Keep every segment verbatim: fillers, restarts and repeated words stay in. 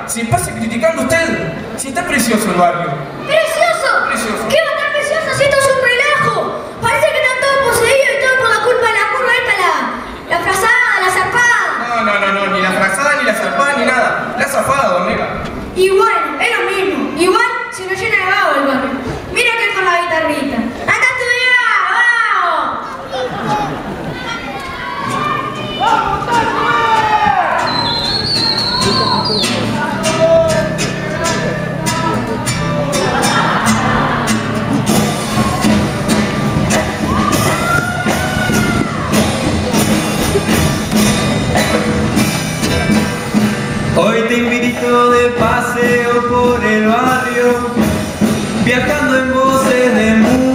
Si pasa criticando usted, si está precioso el barrio. ¡Precioso! Precioso. ¿Qué va a estar precioso si esto es un relajo? Parece que están todos poseídos y todo por la culpa de la curva esta, la, la frazada, la zarpada. No, no, no, no, ni la frazada, ni la zarpada, ni nada. La zafada, don Nega. Y bueno, es lo mismo. Igual se nos llena de vago el barrio. Mira que con la guitarrita. ¡Anda a estudiar! Hoy te invito de paseo por el barrio, viajando en voces de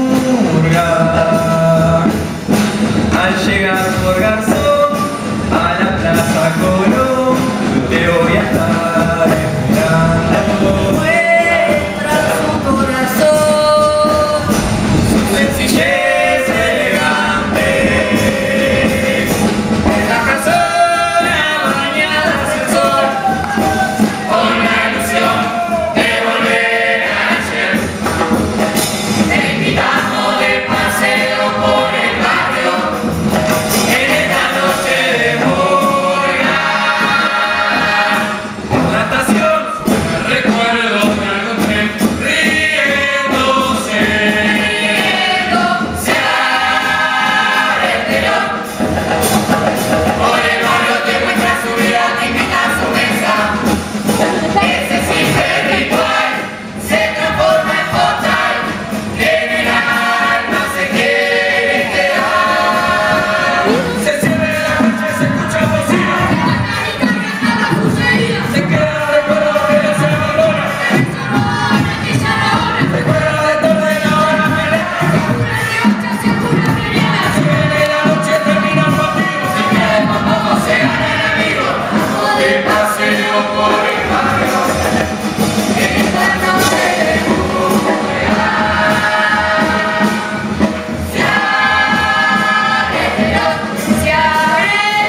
murga. Al llegar por Garzón a la Plaza Colón, te voy a estar esperando. Muestra su corazón, su sencillez elegante. Es la persona bañada sin sol, con la ilusión de volver ayer. Te invitamos de paseo por el barrio en esta noche de murga. Por la estación recuerdo que algún tren riéndose, se abre el telón. Por el barrio te muestra su vida, te invita a su mesa. Ese simple ritual se transforma en total, que en el alma se quiere quedar. Se cierra la cancha y se escucha bocina. Se queda recuerdo que no se abandona. Recuerda de todo de la hora melena. Si viene la noche termina el partido, si queda el mamá se gana el amigo. De paseo por el barrio en esta noche de murga. Se abre el telón, se abre el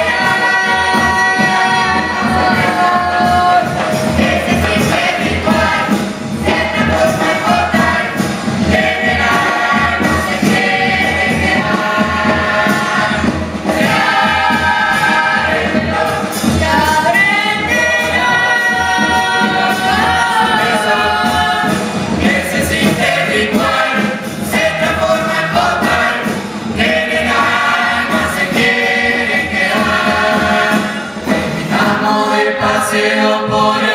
telón. Ese simple ritual se transforma en portal, que en el alma se quiere quedar. Se abre el telón, se abre el telón. Ese simple ritual se transforma en portal, que en el alma se quiere quedar. Te invitamos de paseo por